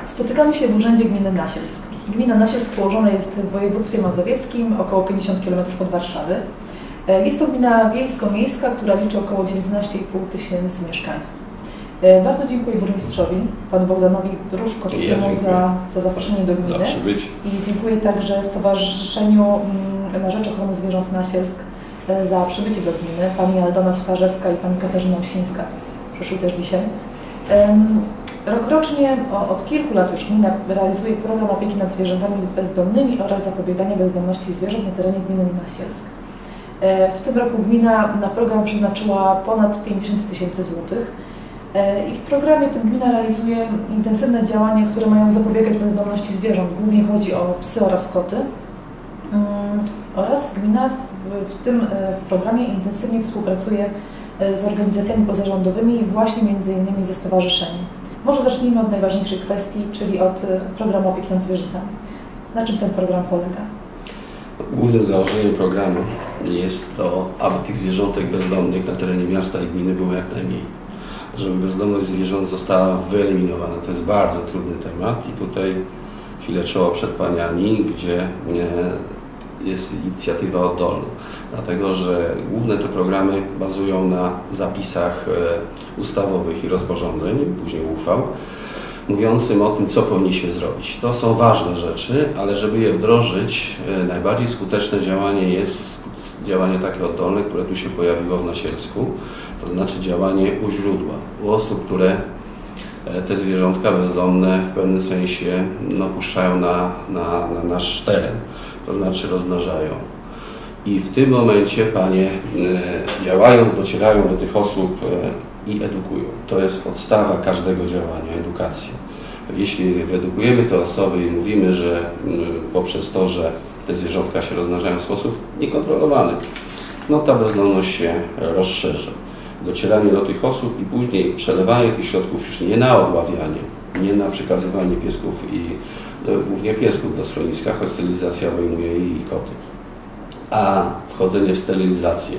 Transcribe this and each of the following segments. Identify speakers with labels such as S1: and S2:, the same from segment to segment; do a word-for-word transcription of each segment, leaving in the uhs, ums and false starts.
S1: Spotykamy się w Urzędzie Gminy Nasielsk. Gmina Nasielsk położona jest w województwie mazowieckim, około pięćdziesiąt kilometrów od Warszawy. Jest to gmina wiejsko-miejska, która liczy około dziewiętnaście i pół tysięcy mieszkańców. Bardzo dziękuję burmistrzowi, panu Bogdanowi Różkowskiemu ja za, za zaproszenie do gminy. I dziękuję także Stowarzyszeniu na Rzecz Ochrony Zwierząt Nasielsk za przybycie do gminy. Pani Aldona Sucharzewska i pani Katarzyna Osińska przyszły też dzisiaj. Rokrocznie, od kilku lat już gmina realizuje program opieki nad zwierzętami bezdomnymi oraz zapobiegania bezdomności zwierząt na terenie gminy Nasielsk. W tym roku gmina na program przeznaczyła ponad pięćdziesiąt tysięcy złotych i w programie tym gmina realizuje intensywne działania, które mają zapobiegać bezdomności zwierząt. Głównie chodzi o psy oraz koty. Oraz gmina w, w tym programie intensywnie współpracuje z organizacjami pozarządowymi, właśnie między innymi ze stowarzyszeniem. Może zacznijmy od najważniejszej kwestii, czyli od programu opieki nad zwierzętami. Na czym ten program polega?
S2: Głównym założeniem programu jest to, aby tych zwierzątek bezdomnych na terenie miasta i gminy było jak najmniej. Żeby bezdomność zwierząt została wyeliminowana. To jest bardzo trudny temat i tutaj chwilę czoło przed paniami, gdzie jest inicjatywa oddolna. Dlatego, że główne te programy bazują na zapisach ustawowych i rozporządzeń, później uchwał, mówiącym o tym, co powinniśmy zrobić. To są ważne rzeczy, ale żeby je wdrożyć, najbardziej skuteczne działanie jest działanie takie oddolne, które tu się pojawiło w Nasielsku, to znaczy działanie u źródła, u osób, które te zwierzątka bezdomne w pewnym sensie no, puszczają na, na, na nasz teren, to znaczy rozmnażają. I w tym momencie panie działając, docierają do tych osób i edukują. To jest podstawa każdego działania, edukacja. Jeśli wyedukujemy te osoby i mówimy, że poprzez to, że te zwierzątka się rozmnażają w sposób niekontrolowany, no ta bezdomność się rozszerza. Docieranie do tych osób i później przelewanie tych środków już nie na odławianie, nie na przekazywanie piesków i głównie piesków do schroniska, choć sterylizacja obejmuje i koty, a wchodzenie w sterylizację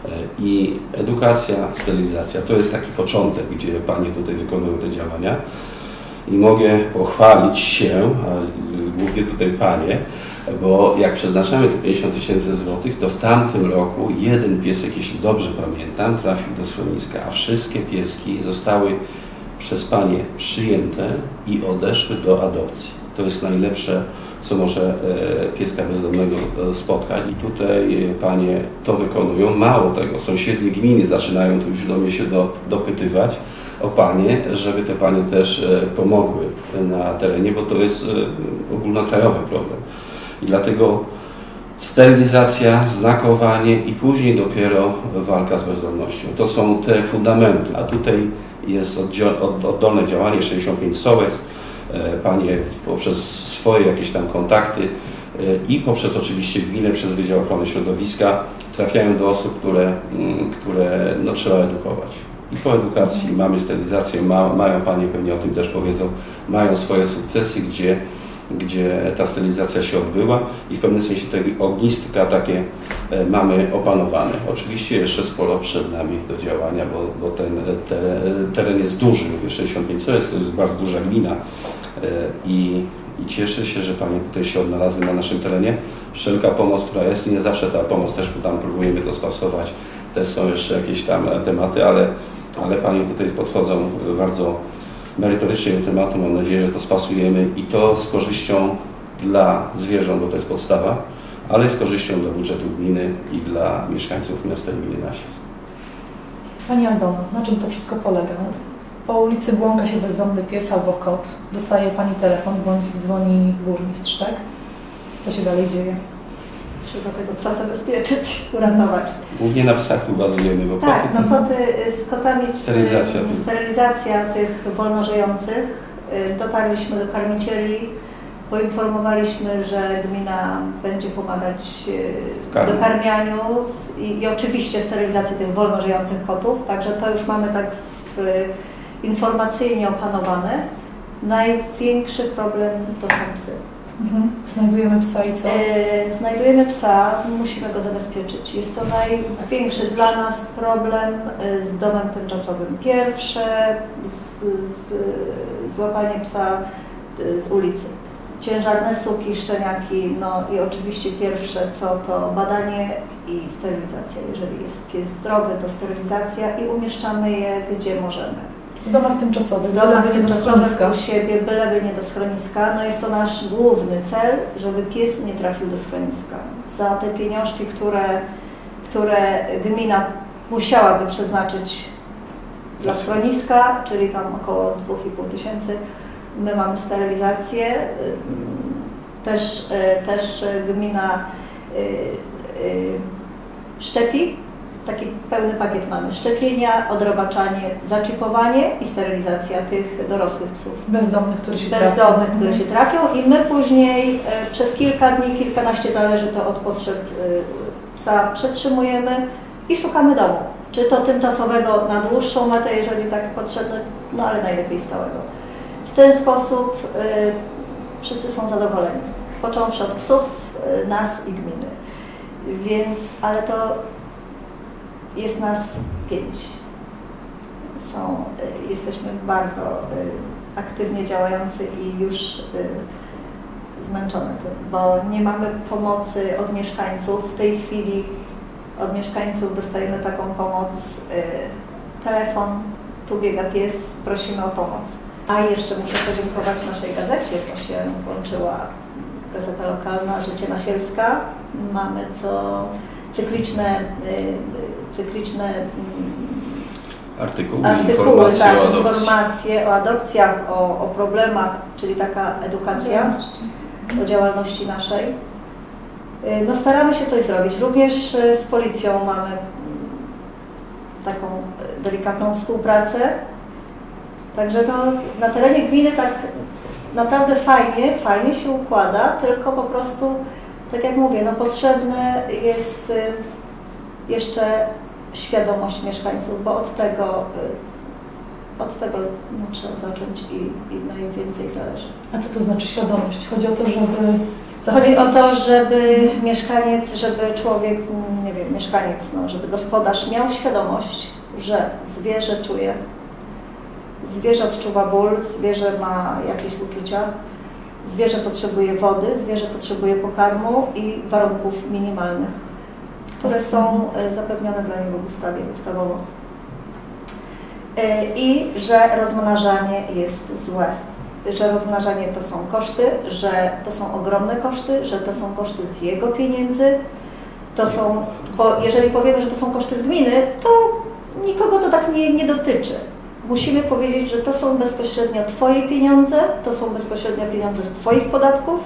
S2: i edukacja, sterylizacja to jest taki początek, gdzie panie tutaj wykonują te działania i mogę pochwalić się, a głównie tutaj panie, bo jak przeznaczamy te pięćdziesiąt tysięcy złotych, to w tamtym roku jeden piesek, jeśli dobrze pamiętam, trafił do schroniska, a wszystkie pieski zostały przez panie przyjęte i odeszły do adopcji. To jest najlepsze, co może pieska bezdomnego spotkać i tutaj panie to wykonują. Mało tego, sąsiednie gminy zaczynają tu już do mnie się do, dopytywać o panie, żeby te panie też pomogły na terenie, bo to jest ogólnokrajowy problem. I dlatego sterylizacja, znakowanie i później dopiero walka z bezdomnością. To są te fundamenty, a tutaj jest oddolne działanie, sześćdziesiąt pięć sołectw, panie poprzez swoje jakieś tam kontakty i poprzez oczywiście gminę, przez Wydział Ochrony Środowiska trafiają do osób, które, które no, trzeba edukować. I po edukacji mamy sterylizację, ma, mają panie, pewnie o tym też powiedzą, mają swoje sukcesy, gdzie, gdzie ta sterylizacja się odbyła i w pewnym sensie te ogniska takie mamy opanowane. Oczywiście jeszcze sporo przed nami do działania, bo, bo ten teren, teren jest duży, mówię sześćdziesiąt pięć sołectw, to jest bardzo duża gmina i, i cieszę się, że panie tutaj się odnalazły na naszym terenie. Wszelka pomoc, która jest, nie zawsze ta pomoc też tam próbujemy to spasować, też są jeszcze jakieś tam tematy, ale, ale panie tutaj podchodzą bardzo merytorycznie do tematu. Mam nadzieję, że to spasujemy i to z korzyścią dla zwierząt, bo to jest podstawa, ale z korzyścią dla budżetu gminy i dla mieszkańców miasta i gminy Nasielsk.
S1: Pani Aldono, na czym to wszystko polega? Po ulicy błąka się bezdomny pies albo kot, dostaje pani telefon bądź dzwoni burmistrz, tak? Co się dalej dzieje?
S3: Trzeba tego psa zabezpieczyć, uratować.
S2: Głównie na psach tu bazujemy, bo
S3: tak,
S2: koty,
S3: no koty z kotami,
S2: sterylizacja,
S3: z, sterylizacja tych wolnożyjących. Dotarliśmy do karmicieli, poinformowaliśmy, że gmina będzie pomagać w dokarmianiu i, i oczywiście sterylizacji tych wolnożyjących kotów, także to już mamy tak w, informacyjnie opanowane. Największy problem to są psy.
S1: Mhm. Znajdujemy psa i co?
S3: E, znajdujemy psa, musimy go zabezpieczyć. Jest to największy dla nas problem z domem tymczasowym. Pierwsze z, z, złapanie psa z ulicy. Ciężarne suki, szczeniaki, no i oczywiście pierwsze co to badanie i sterylizacja. Jeżeli jest pies zdrowy, to sterylizacja i umieszczamy je gdzie możemy.
S1: W domach tymczasowych,
S3: w domach
S1: byleby nie do schroniska.
S3: u siebie, byleby nie do schroniska. No jest to nasz główny cel, żeby pies nie trafił do schroniska. Za te pieniążki, które, które gmina musiałaby przeznaczyć dla schroniska, czyli tam około dwa i pół tysięcy, my mamy sterylizację. Też, też gmina szczepi. Taki pełny pakiet mamy. Szczepienia, odrobaczanie, zaczipowanie i sterylizacja tych dorosłych psów.
S1: Bezdomnych, które się
S3: Bezdomnych,
S1: trafią.
S3: które się trafią i my później e, przez kilka dni, kilkanaście, zależy to od potrzeb e, psa, przetrzymujemy i szukamy domu. Czy to tymczasowego na dłuższą metę, jeżeli tak potrzebne, no ale najlepiej stałego. W ten sposób e, wszyscy są zadowoleni. Począwszy od psów, e, nas i gminy. Więc, ale to jest nas pięć. Są, y, jesteśmy bardzo y, aktywnie działający i już y, zmęczone tym, bo nie mamy pomocy od mieszkańców. W tej chwili od mieszkańców dostajemy taką pomoc, y, telefon, tu biega pies, prosimy o pomoc. A jeszcze muszę podziękować naszej gazecie, to się włączyła gazeta lokalna Życie Nasielska. Mamy co cykliczne, cykliczne
S2: artykuły,
S3: artykuły
S2: informacje,
S3: tak,
S2: o adopcji.
S3: informacje o adopcjach, o, o problemach, czyli taka edukacja o działalności naszej. No, staramy się coś zrobić. Również z policją mamy taką delikatną współpracę. Także no, na terenie gminy tak naprawdę fajnie, fajnie się układa, tylko po prostu, tak jak mówię, no potrzebne jest jeszcze świadomość mieszkańców, bo od tego, od tego no, trzeba zacząć i, i najwięcej zależy.
S1: A co to znaczy świadomość? Chodzi o to, żeby
S3: Chodzi
S1: zachęcić...
S3: o to, żeby mieszkaniec, żeby człowiek, nie wiem, mieszkaniec, no, żeby gospodarz miał świadomość, że zwierzę czuje, zwierzę odczuwa ból, zwierzę ma jakieś uczucia, zwierzę potrzebuje wody, zwierzę potrzebuje pokarmu i warunków minimalnych, które są zapewnione dla niego w ustawie, ustawowo. I że rozmnażanie jest złe, że rozmnażanie to są koszty, że to są ogromne koszty, że to są koszty z jego pieniędzy, to są, bo jeżeli powiemy, że to są koszty z gminy, to nikogo to tak nie, nie dotyczy. Musimy powiedzieć, że to są bezpośrednio Twoje pieniądze, to są bezpośrednio pieniądze z Twoich podatków.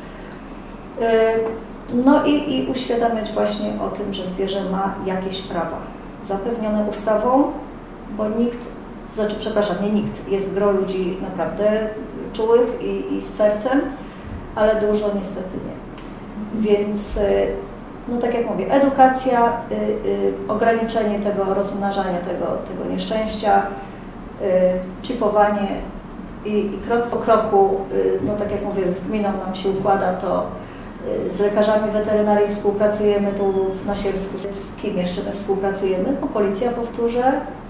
S3: No i, i uświadamiać właśnie o tym, że zwierzę ma jakieś prawa zapewnione ustawą, bo nikt, znaczy przepraszam, nie nikt, jest gro ludzi naprawdę czułych i, i z sercem, ale dużo niestety nie. Więc no tak jak mówię, edukacja, y, y, ograniczenie tego rozmnażania tego, tego nieszczęścia, chipowanie i, i krok po kroku, no tak jak mówię, z gminą nam się układa to, z lekarzami weterynarii współpracujemy tu w Nasielsku, z kim jeszcze my współpracujemy, no policja, powtórzę,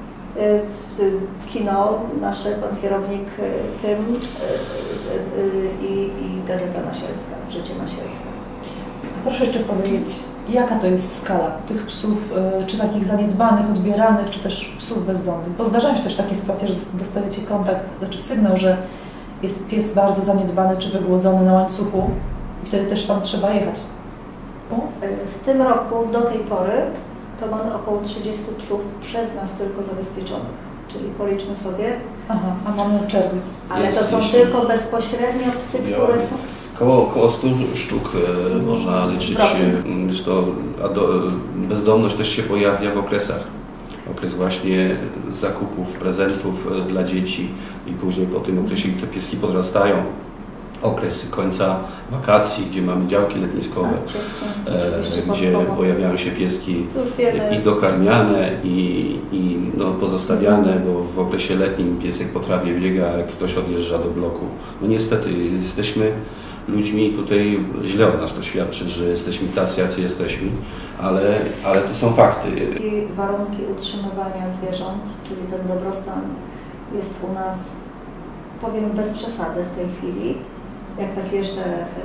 S3: kino, nasze, pan kierownik tym i, i Gazeta Nasielska, Życie Nasielska.
S1: Proszę jeszcze powiedzieć, jaka to jest skala tych psów, czy takich zaniedbanych, odbieranych, czy też psów bezdomnych? Bo zdarzają się też takie sytuacje, że dostajecie kontakt, znaczy sygnał, że jest pies bardzo zaniedbany czy wygłodzony na łańcuchu i wtedy też tam trzeba jechać.
S3: No? W tym roku do tej pory to mamy około trzydziestu psów przez nas tylko zabezpieczonych, czyli policzmy sobie.
S1: Aha, a mamy czerwiec.
S3: Ale to są tylko bezpośrednio psy, które są...
S2: Koło, około stu sztuk e, można liczyć, zresztą a do, bezdomność też się pojawia w okresach. Okres właśnie zakupów, prezentów e, dla dzieci i później po tym okresie te pieski podrastają. Okres końca wakacji, gdzie mamy działki letniskowe, e, gdzie pojawiają się pieski i dokarmiane i, i no, pozostawiane, bo w okresie letnim piesek po trawie biega, jak ktoś odjeżdża do bloku. No niestety jesteśmy ludźmi, tutaj źle od nas to świadczy, że jesteśmy tacy, jacy jesteśmy, ale, ale to są fakty.
S3: I warunki utrzymywania zwierząt, czyli ten dobrostan jest u nas powiem bez przesady w tej chwili, jak tak jeżdżę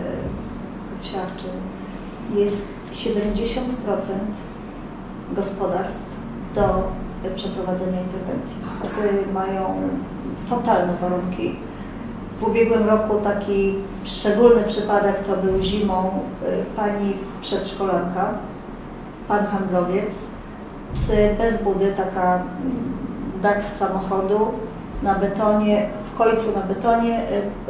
S3: w wsiach, czy jest siedemdziesiąt procent gospodarstw do przeprowadzenia interwencji. Psy mają fatalne warunki. W ubiegłym roku taki szczególny przypadek to był zimą pani przedszkolanka, pan handlowiec, psy bez budy, taka dach z samochodu na betonie, w końcu na betonie,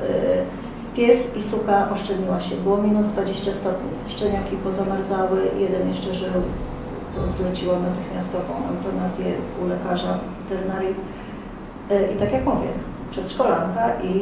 S3: pies i suka oszczędziła się. Było minus dwadzieścia stopni, szczeniaki pozamarzały, jeden jeszcze żył. To zleciłam natychmiastową eutanazję u lekarza weterynarii. I tak jak mówię, przedszkolanka i,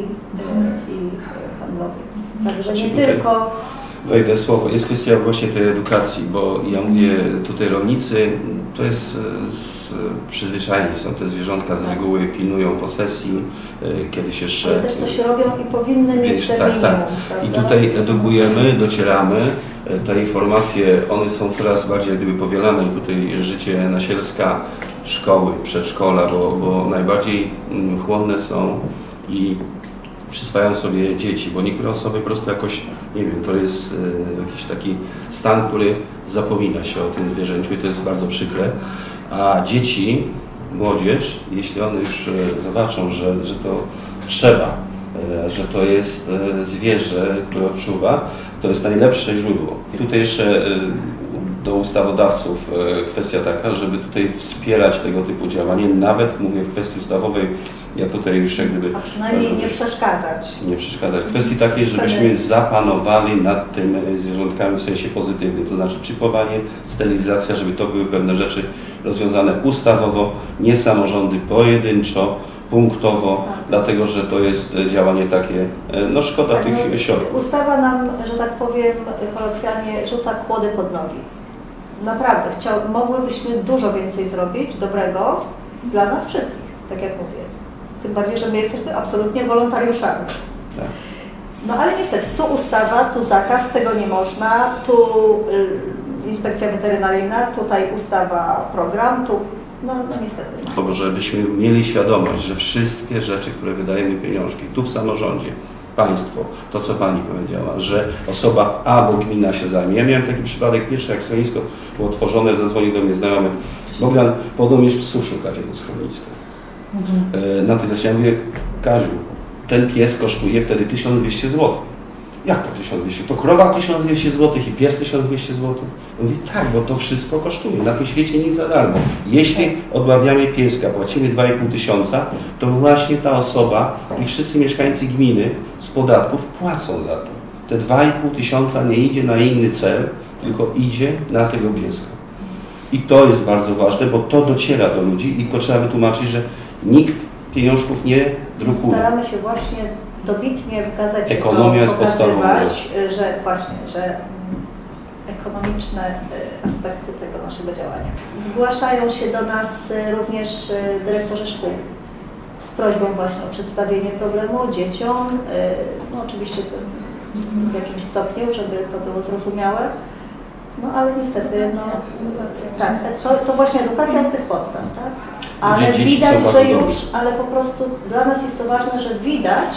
S3: i handlowiec. Także nie tylko...
S2: Wejdę słowo, jest kwestia właśnie tej edukacji, bo ja mówię, tutaj rolnicy to jest z, przyzwyczajeni są, te zwierzątka z reguły pilnują posesji, kiedyś jeszcze...
S3: Ale też coś robią i powinny mieć te
S2: tak,
S3: minimum,
S2: tak. I tutaj edukujemy, docieramy, te informacje, one są coraz bardziej jak gdyby powielane i tutaj życie nasielska, szkoły, przedszkola, bo, bo najbardziej chłonne są i przyswajają sobie dzieci, bo niektóre osoby po prostu jakoś, nie wiem, to jest e, jakiś taki stan, który zapomina się o tym zwierzęciu i to jest bardzo przykre, a dzieci, młodzież, jeśli one już e, zobaczą, że, że to trzeba, e, że to jest e, zwierzę, które odczuwa, to jest najlepsze źródło. I tutaj jeszcze e, do ustawodawców e, kwestia taka, żeby tutaj wspierać tego typu działanie, nawet mówię w kwestii ustawowej, ja tutaj już jak gdyby...
S3: A przynajmniej nie przeszkadzać.
S2: Nie przeszkadzać. W kwestii takiej, żebyśmy zapanowali nad tym zwierzątkami w sensie pozytywnym, to znaczy czipowanie, sterylizacja, żeby to były pewne rzeczy rozwiązane ustawowo, nie samorządy pojedynczo, punktowo, tak. Dlatego że to jest działanie takie, no szkoda tak, tych no, środków.
S3: Ustawa nam, że tak powiem kolokwialnie, rzuca kłody pod nogi. Naprawdę, chciał, mogłybyśmy dużo więcej zrobić dobrego dla nas wszystkich, tak jak mówię. Tym bardziej, że my jesteśmy absolutnie wolontariuszami. Tak. No ale niestety, tu ustawa, tu zakaz, tego nie można, tu y, inspekcja weterynaryjna, tutaj ustawa, program, tu, no, no niestety.
S2: No. Żebyśmy mieli świadomość, że wszystkie rzeczy, które wydajemy pieniążki, tu w samorządzie, państwo, to co Pani powiedziała, że osoba albo gmina się zajmie. Ja miałem taki przypadek pierwszy, jak schronisko było tworzone, zadzwonił do mnie znajomy, Bogdan, podobnież psów szukać jego schroniska. Mhm. Na tej zasadzie ja mówię, Kaziu, ten pies kosztuje wtedy tysiąc dwieście złotych. Jak to tysiąc dwieście? To krowa tysiąc dwieście złotych i pies tysiąc dwieście złotych? Mówi, tak, bo to wszystko kosztuje. Na tym świecie nic za darmo. Jeśli odławiamy pieska, płacimy dwa i pół tysiąca, to właśnie ta osoba i wszyscy mieszkańcy gminy z podatków płacą za to. Te dwa i pół tysiąca nie idzie na inny cel, tylko idzie na tego pieska. I to jest bardzo ważne, bo to dociera do ludzi i tylko trzeba wytłumaczyć, że nikt pieniążków nie drukuje.
S3: Staramy się właśnie dobitnie w gazecie
S2: Ekonomia jest podstawową
S3: że właśnie, że ekonomiczne aspekty tego naszego działania. Zgłaszają się do nas również dyrektorzy szkół z prośbą właśnie o przedstawienie problemu dzieciom, no oczywiście w jakimś stopniu, żeby to było zrozumiałe. No ale niestety, no, tak, to, to właśnie edukacja od tych podstaw, tak? Ale widać, że już, ale po prostu dla nas jest to ważne, że widać,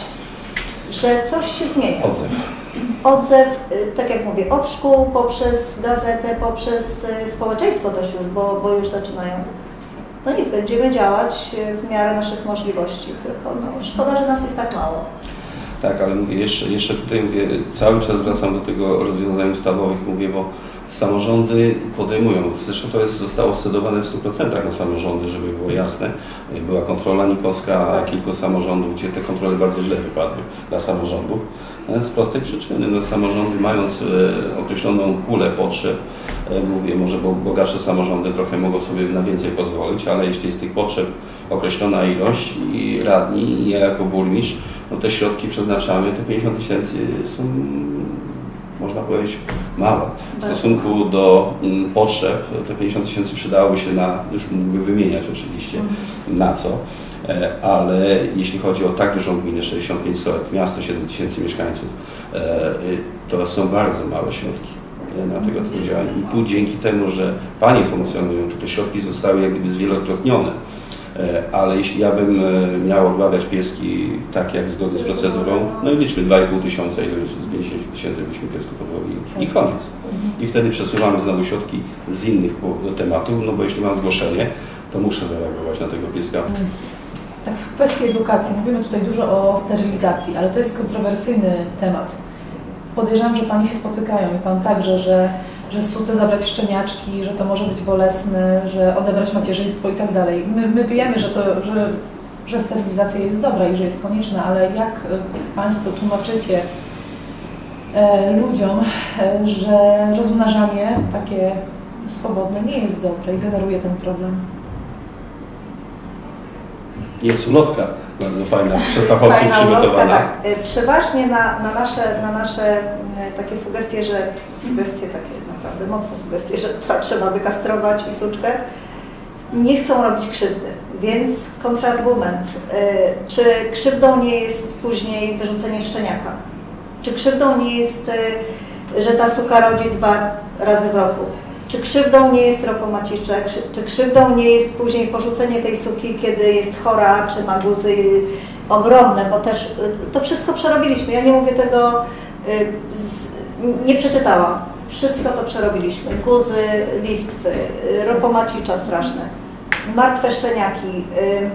S3: że coś się zmienia.
S2: Odzew.
S3: Odzew, tak jak mówię, od szkół, poprzez gazetę, poprzez społeczeństwo też już, bo, bo już zaczynają. No nic, będziemy działać w miarę naszych możliwości, tylko no, szkoda, że nas jest tak mało.
S2: Tak, ale mówię, jeszcze, jeszcze tutaj mówię, cały czas wracam do tego rozwiązań ustawowych, mówię, bo samorządy podejmują, zresztą to jest, zostało scedowane w stu procentach na samorządy, żeby było jasne. Była kontrola nikowska kilku samorządów, gdzie te kontrole bardzo źle wypadły dla samorządów. Z prostej przyczyny, no, samorządy mając e, określoną pulę potrzeb, e, mówię, może bogatsze samorządy trochę mogą sobie na więcej pozwolić, ale jeśli jest tych potrzeb określona ilość i radni, i ja jako burmistrz, no te środki przeznaczamy, te pięćdziesiąt tysięcy są, można powiedzieć, małe. W stosunku do m, potrzeb te pięćdziesiąt tysięcy przydałoby się na, już mógłby wymieniać oczywiście, na co. Ale jeśli chodzi o tak dużą gminę, sześćdziesiąt pięć sołectw, miasto, siedem tysięcy mieszkańców, to są bardzo małe środki na tego typu działania. I tu dzięki temu, że panie funkcjonują, to te środki zostały jak gdyby zwielokrotnione. Ale jeśli ja bym miał odławiać pieski tak jak zgodnie z procedurą, no i liczmy dwa i pół tysiąca, ile liczmy, z pięćdziesięciu tysięcy byśmy piesków odłowili i koniec. I wtedy przesuwamy znowu środki z innych tematów, no bo jeśli mam zgłoszenie, to muszę zareagować na tego pieska.
S1: Tak, w kwestii edukacji, mówimy tutaj dużo o sterylizacji, ale to jest kontrowersyjny temat. Podejrzewam, że Pani się spotykają i Pan także, że, że suce zabrać szczeniaczki, że to może być bolesne, że odebrać macierzyństwo i tak dalej. My, my wiemy, że, to, że, że sterylizacja jest dobra i że jest konieczna, ale jak Państwo tłumaczycie e, ludziom, e, że rozmnażanie takie swobodne nie jest dobre i generuje ten problem?
S2: Jest ulotka bardzo fajna, przez fachowców przygotowana.
S3: Tak. Przeważnie na, na, nasze, na nasze takie sugestie, że sugestie takie naprawdę mocne sugestie, że psa trzeba wykastrować i suczkę, nie chcą robić krzywdy. Więc kontrargument, czy krzywdą nie jest później wyrzucenie szczeniaka? Czy krzywdą nie jest, że ta suka rodzi dwa razy w roku? Czy krzywdą nie jest ropomaciczek, czy krzywdą nie jest później porzucenie tej suki, kiedy jest chora, czy ma guzy ogromne, bo też to wszystko przerobiliśmy. Ja nie mówię tego, nie przeczytałam. Wszystko to przerobiliśmy. Guzy, listwy, ropomacicza straszne, martwe szczeniaki,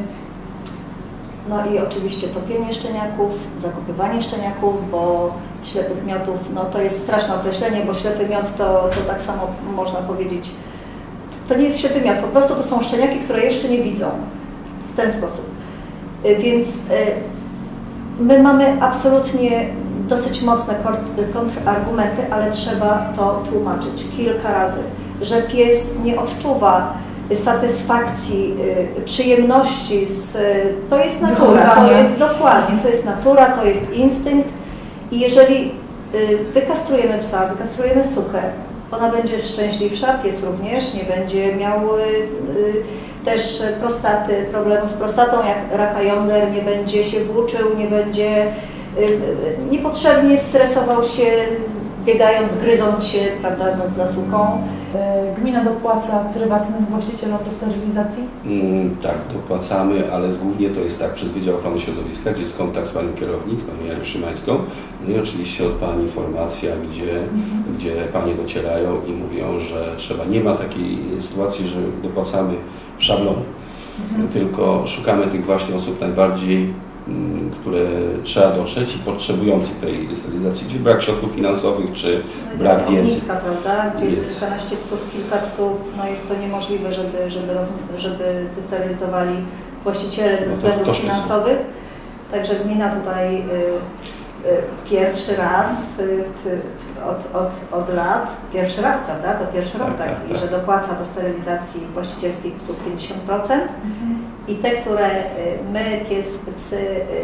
S3: no i oczywiście topienie szczeniaków, zakopywanie szczeniaków, bo ślepych miotów, no to jest straszne określenie, bo ślepy miot to, to tak samo można powiedzieć, to nie jest ślepy miot, po prostu to są szczeniaki, które jeszcze nie widzą w ten sposób. Więc my mamy absolutnie dosyć mocne kontrargumenty, ale trzeba to tłumaczyć kilka razy, że pies nie odczuwa satysfakcji, przyjemności, z, to jest natura, to jest dokładnie, to jest natura, to jest instynkt i jeżeli wykastrujemy psa, wykastrujemy sukę, ona będzie szczęśliwsza, pies również nie będzie miał też prostaty, problemu z prostatą jak raka jąder, nie będzie się włóczył, nie będzie niepotrzebnie stresował się, biegając, gryząc się, prawda, za suką.
S1: Gmina dopłaca prywatnym właścicielom do sterylizacji?
S2: Mm, tak, dopłacamy, ale głównie to jest tak przez Wydział Ochrony Środowiska, gdzie jest kontakt z Panią Kierownik, z Panią Janią Szymańską, no i oczywiście od Pani informacja, gdzie, mhm. gdzie Panie docierają i mówią, że trzeba, nie ma takiej sytuacji, że dopłacamy w szablonie, mhm. tylko szukamy tych właśnie osób najbardziej, które trzeba dotrzeć i potrzebujących tej sterylizacji, gdzie brak środków finansowych, czy no brak wiedzy.
S3: Niska, prawda? Gdzie jest czternaście psów, kilka psów, no jest to niemożliwe, żeby, żeby, roz, żeby wysterylizowali właściciele ze względów no finansowych. Także gmina tutaj y, y, pierwszy raz y, ty, od, od, od lat, pierwszy raz, prawda? To pierwszy rok, tak, tak, tak, że dopłaca do sterylizacji właścicielskich psów pięćdziesiąt procent. Mhm. I te, które my, pies, psy,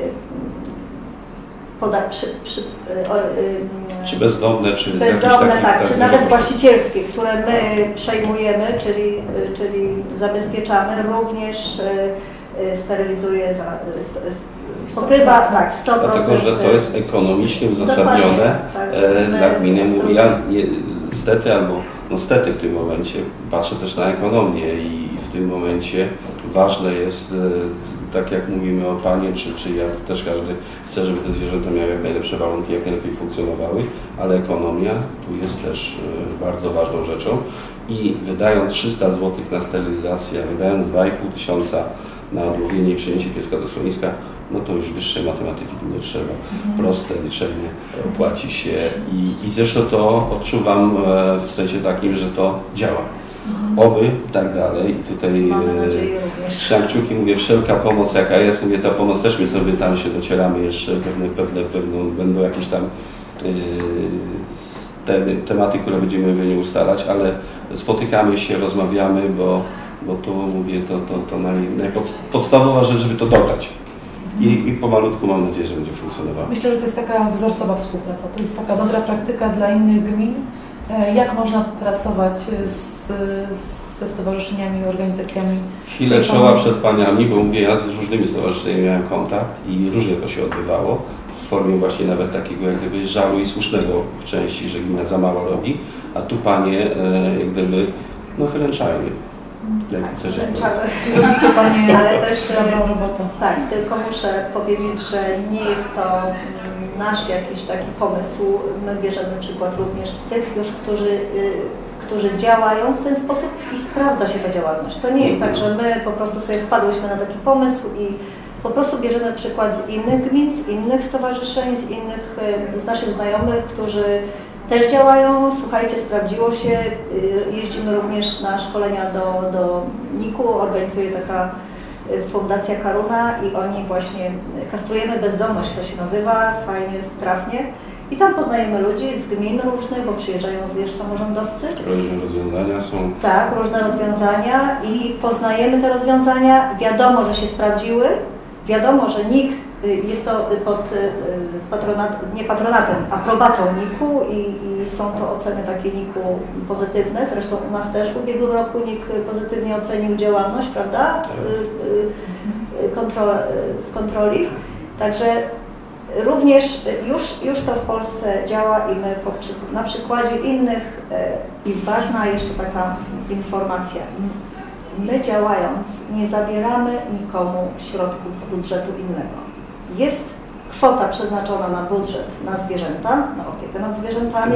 S3: poda, przy, przy, o,
S2: czy bezdomne, czy
S3: bezdomne, takich, tak, czy nawet właścicielskie, które my przejmujemy, czyli, czyli zabezpieczamy, również sterylizuje, za, pokrywa tak, sto procent.
S2: Dlatego, że to jest ekonomicznie uzasadnione tak, dla gminy. Mówię, ja niestety albo no stety w tym momencie patrzę też na ekonomię i w tym momencie ważne jest, tak jak mówimy o Panie, czy, czy jak też każdy chce, żeby te zwierzęta miały jak najlepsze warunki, jak najlepiej funkcjonowały, ale ekonomia tu jest też bardzo ważną rzeczą i wydając trzysta złotych na sterylizację, wydając dwa i pół tysiąca na odłowienie i przyjęcie pieska do schroniska, no to już wyższej matematyki tu nie trzeba. Proste liczenie opłaci się i, i zresztą to odczuwam w sensie takim, że to działa. Oby tak dalej. I tutaj trzymam kciuki, mówię, wszelka pomoc jaka jest, mówię, ta pomoc też my sobie tam się docieramy jeszcze, pewne, pewne, pewne będą jakieś tam yy, te, tematy, które będziemy w nie ustalać, ale spotykamy się, rozmawiamy, bo, bo tu mówię, to, to, to naj, najpodstawowa rzecz, żeby to dobrać. I, I pomalutku mam nadzieję, że będzie funkcjonowało.
S1: Myślę, że to jest taka wzorcowa współpraca, to jest taka dobra praktyka dla innych gmin. Jak można pracować z, ze stowarzyszeniami i organizacjami?
S2: Chwilę czoła przed Paniami, bo mówię, ja z różnymi stowarzyszeniami miałem kontakt i różnie to się odbywało, w formie właśnie nawet takiego jak gdyby żalu i słusznego w części, że gmina za mało robi, a tu Panie jak gdyby no wyręczają mnie. Lepice, że
S1: Robicie Panie
S3: ale też
S1: dobrą robotę.
S3: tak, tylko muszę powiedzieć, że nie jest to nasz jakiś taki pomysł. My bierzemy przykład również z tych już, którzy, którzy działają w ten sposób i sprawdza się ta działalność. To nie jest tak, że my po prostu sobie wpadłyśmy na taki pomysł i po prostu bierzemy przykład z innych gmin, z innych stowarzyszeń, z innych, z naszych znajomych, którzy też działają. Słuchajcie, sprawdziło się. Jeździmy również na szkolenia do, do niku, organizuje taka Fundacja Karuna i oni właśnie kastrujemy bezdomność, to się nazywa, fajnie, trafnie. I tam poznajemy ludzi z gmin różnych, bo przyjeżdżają również samorządowcy.
S2: Różne rozwiązania są. Tak,
S3: różne rozwiązania i poznajemy te rozwiązania. Wiadomo, że się sprawdziły. Wiadomo, że nikt, jest to pod patronat, nie patronatem, aprobatą niku i, i są to oceny takie niku pozytywne. Zresztą u nas też w ubiegłym roku nik pozytywnie ocenił działalność, prawda? Kontrol, w kontroli. Także również już, już to w Polsce działa i my po, na przykładzie innych i ważna jeszcze taka informacja. My działając nie zabieramy nikomu środków z budżetu innego. Jest kwota przeznaczona na budżet na zwierzęta, na opiekę nad zwierzętami,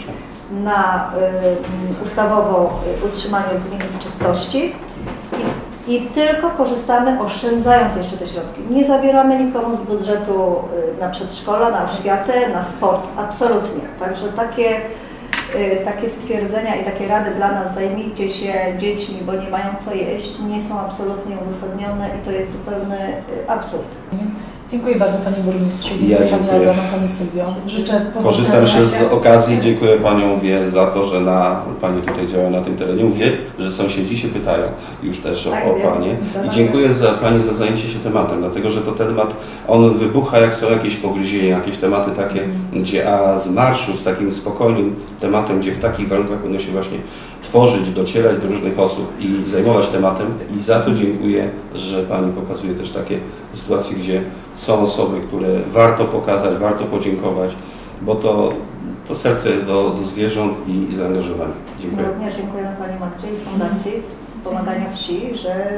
S3: na y, ustawowo utrzymanie gminy w czystości i, i tylko korzystamy, oszczędzając jeszcze te środki. Nie zabieramy nikomu z budżetu y, na przedszkola, na oświatę, na sport, absolutnie. Także takie takie stwierdzenia i takie rady dla nas, zajmijcie się dziećmi, bo nie mają co jeść, nie są absolutnie uzasadnione i to jest zupełny absurd.
S1: Dziękuję bardzo Panie Burmistrzu, dziękuję
S2: ja
S1: Pani Aldona, Pani Sylwio. Życzę
S2: Korzystam jeszcze z okazji, dziękuję Panią mówię za to, że na, Pani tutaj działa na tym terenie. Mówię, że sąsiedzi się pytają już też
S3: tak,
S2: o, o Panie. I dziękuję za Pani za zajęcie się tematem, dlatego że to temat, on wybucha jak są jakieś pogryzienia, jakieś tematy takie, mm. gdzie a z marszu, z takim spokojnym tematem, gdzie w takich warunkach powinno się właśnie tworzyć, docierać do różnych osób i zajmować tematem. I za to dziękuję, że Pani pokazuje też takie sytuacje, gdzie są osoby, które warto pokazać, warto podziękować, bo to, to serce jest do, do zwierząt i, i zaangażowane. Dziękuję.
S3: Również dziękujemy Pani Magdzie i Fundacji Wspomagania Wsi, że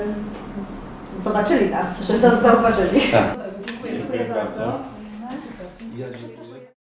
S3: zobaczyli nas, że nas zauważyli.
S2: Tak.
S1: Dziękuję,
S2: dziękuję bardzo.
S1: Super, dziękuję.